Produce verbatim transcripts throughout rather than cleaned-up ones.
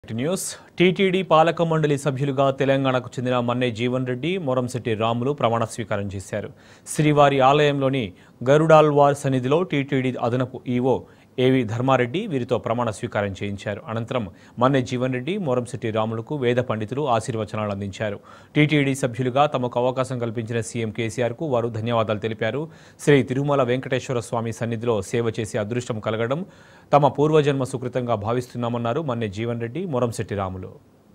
News TTD పాలక మండలి సభ్యులుగా తెలంగాణకు చెందిన మన్నే జీవన్ రెడ్డి, మొరంశెట్టి రాములు ప్రమాణ స్వీకారం చేశారు. శ్రీవారి ఆలయంలోని గరుడాల్వార్ సన్నిధిలో టీటీడీ అదనపు ఈవో ఏవి ధర్మారెడ్డి వీరితో ప్రమాణ స్వీకారం చేయించారు. అనంతరం మన్నే జీవన్ రెడ్డి, మొరంశెట్టి రాములకు వేద పండితులు ఆశీర్వచనాలు అందించారు. టీటీడీ సభ్యులుగా తమకు అవకాశం కల్పించిన సీఎం కేసీఆర్కు వారు ధన్యవాదాలు తెలిపారు. శ్రీ తిరుమల వెంకటేశ్వర స్వామి సన్నిధిలో సేవ చేసే అదృష్టం కలగడం తమ పూర్వజన్మ సుకృతంగా భావిస్తున్నామన్నారు మన్నే జీవన్ రెడ్డి, మొరంశెట్టి రాములు.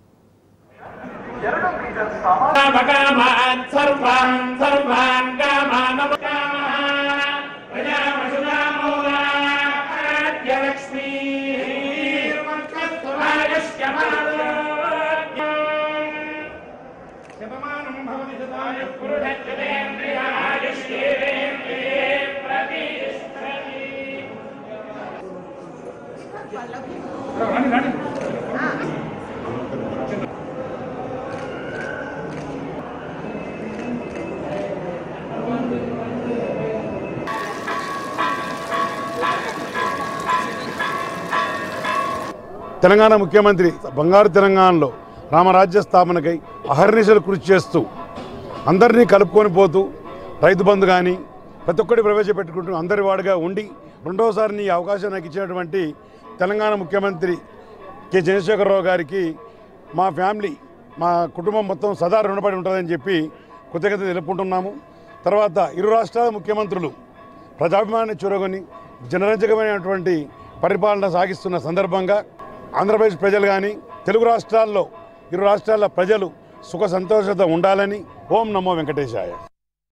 తెలంగాణ ముఖ్యమంత్రి బంగారు తెలంగాణలో రామరాజ్య స్థాపనకై అహర్నిశలు కృషి చేస్తూ అందరినీ కలుపుకొని పోతూ రైతు బంధు కానీ ప్రతి ఒక్కటి ప్రవేశపెట్టుకుంటూ అందరి వాడిగా ఉండి రెండోసారి ఈ అవకాశం నాకు ఇచ్చినటువంటి తెలంగాణ ముఖ్యమంత్రి కె చంద్రశేఖరరావు గారికి మా ఫ్యామిలీ మా కుటుంబం మొత్తం సదా రుణపడి ఉంటుందని చెప్పి కృతజ్ఞత తెలుపుకుంటున్నాము. తర్వాత ఇరు రాష్ట్రాల ముఖ్యమంత్రులు ప్రజాభిమానాన్ని చూరగొని జనరంజకమైనటువంటి పరిపాలన సాగిస్తున్న సందర్భంగా ఆంధ్రప్రదేశ్ ప్రజలు కానీ తెలుగు రాష్ట్రాల్లో ఇరు రాష్ట్రాల ప్రజలు సుఖ సంతోషత ఉండాలని ఓం నమో వెంకటేశాయ.